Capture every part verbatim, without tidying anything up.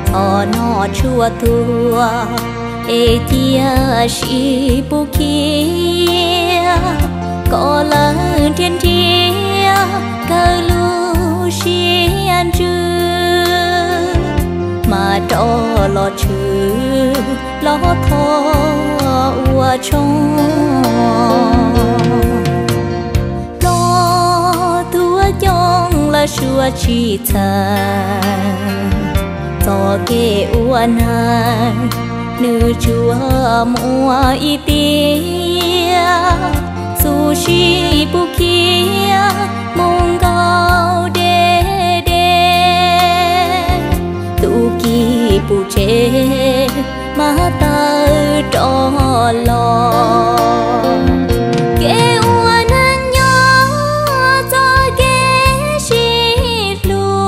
thọ nó chua thua ê chia si bu kia có lỡ trên chia cơ lu xiên chư mà cho lo chữ lo thọ ua trong lo thua chong là xua chi thang cho kê ua nai nữ chúa mua y tia su chi bu kia mong cao đê đê tu kỳ bu chế mà ta trò lo kê ua nang nhó cho kê chi lu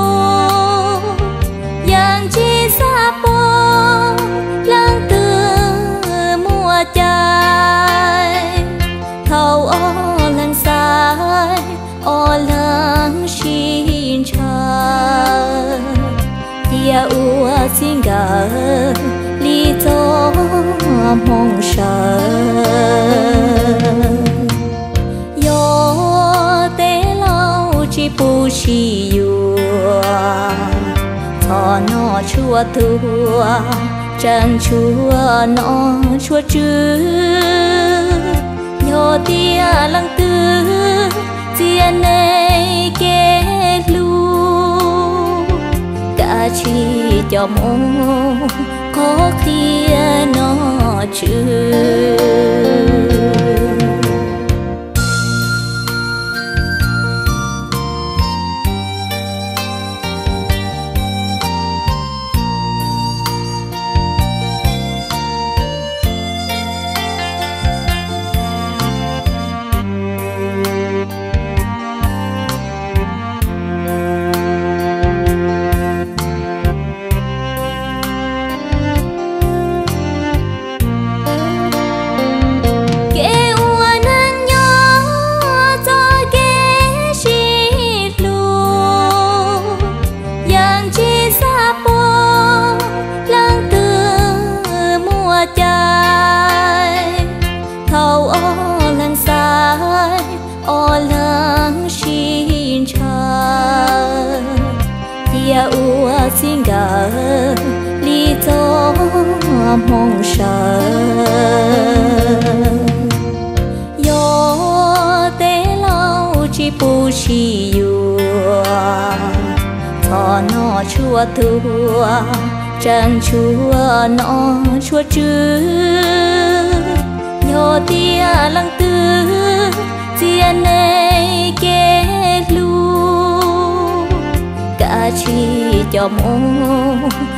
yang chi sa po lang tư mua trái thâu ô lang sai ô lang xin cha tia ua xin gà lý do mong sợ yo tế lâu chỉ bu chi yua thọ nó chua thua chẳng chua nó chua chữ yo tia lăng tư tia này kê lu cả chi cho mong có khi nó chưa thâu ô lang sai ô lang xin cha tia ua xin gà lý do mong sợ yo tế lâu chỉ bu chi yua thọ nó chua thua chẳng chua nó chua chữ yo tia lăng tư tia này kê lu cả chi cho mong